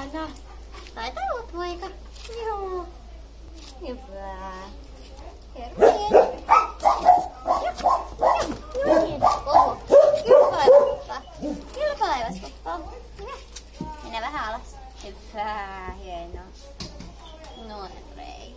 Hienoa. Taitaa olla poika. Joo. Hyvä. Terveet. Joo, niin. Oho. Kylpälaivaspappa. Mene vähän alas. Hyvä. Hienoa. Noin, Rei.